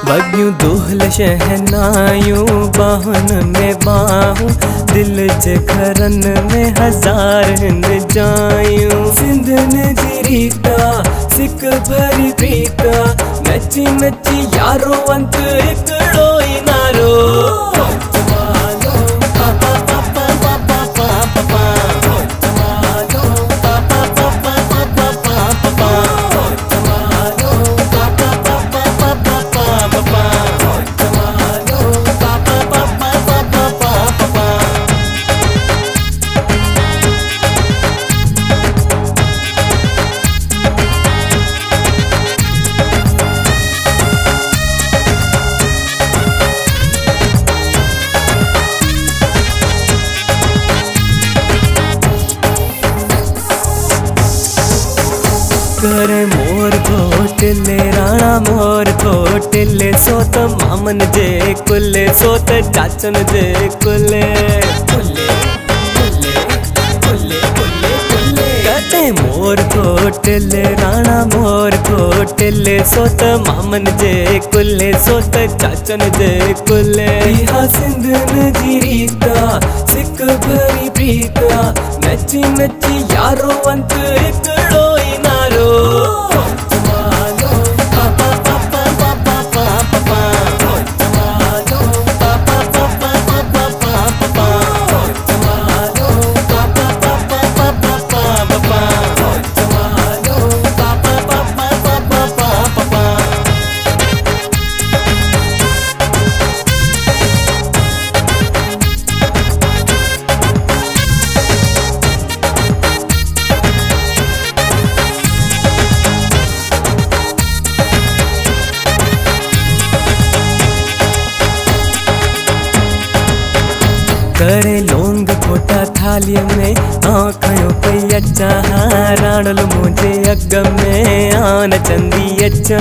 वग्यूं दोहल शहनायूं बाहुन में बाहूं दिल जे घरन में हजार हिन जायूं। सिंधन जी रीता सिक भरी प्रीता नची नची यारो अंत हिकड़ो ई नारो। करे मोर घोटले राणा मोर घोटले सोत मामन जे कुले सोत चाचन जे कुले कुले कुले कुले कुले कुले। कटे मोर घोटले राणा मोर घोटले सोत मामन जे कुले सोत चाचन जे कुले। इहा सिंधन जी रीता सिक भरी प्रीता नची नची यारो अंत हिकड़ो ई नारो। करे लोंग खोटा थाली में आँखों पे अच्छा राणल मुझे अग में आन चंदी अच्छा।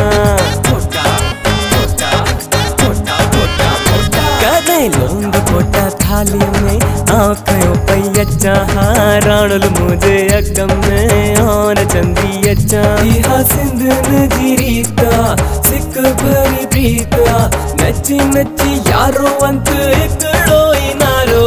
करे लोंग खोटा थाली में आँखों पे अच्छा राणल मुझे अग में आन चंदी अच्छा। इहा सिंधन जी रीता सिक भरी प्रीता नची नची यारो अंत हिकड़ो ई नारो।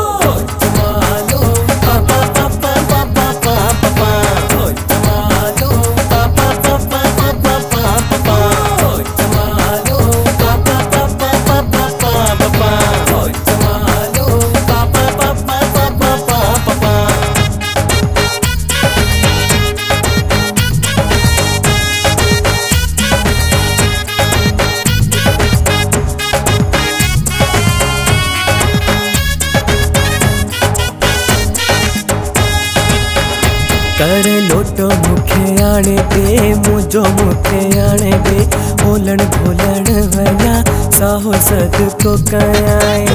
करे लोटो मुखे आने दे मुझो मुखे आने दे बोलन बोलन वना साहो सद को कयाए।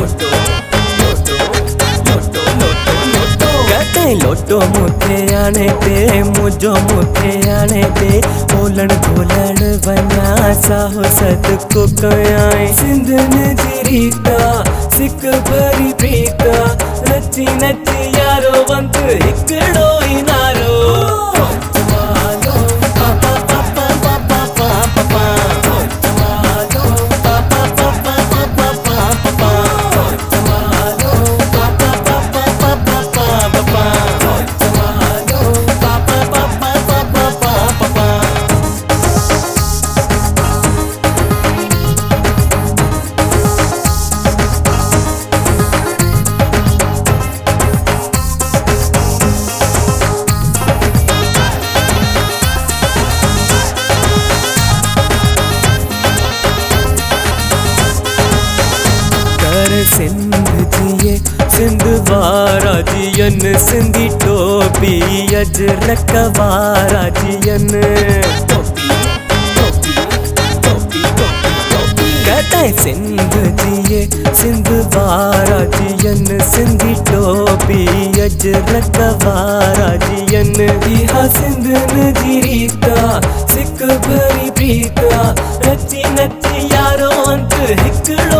कहते लोटो मुखे आने दे मुझो मुखे आने दे बोलन बोलन वना साहो सद को कयाए। सिंधन जी रीता सिक भरी प्रीता नची नची यारो अंत हिकड़ो ई नारो। सिंध जिए सिंध वारा जियन सिंधी टोपी अजरक वारा जियन। कहते सिंध जिए सिंध वारा जियन सिंधी टोपी अजरक वारा जियन। इहा सिंधन जी रीता सिक भरी प्रीता नची नची यारो अंत हिकड़ो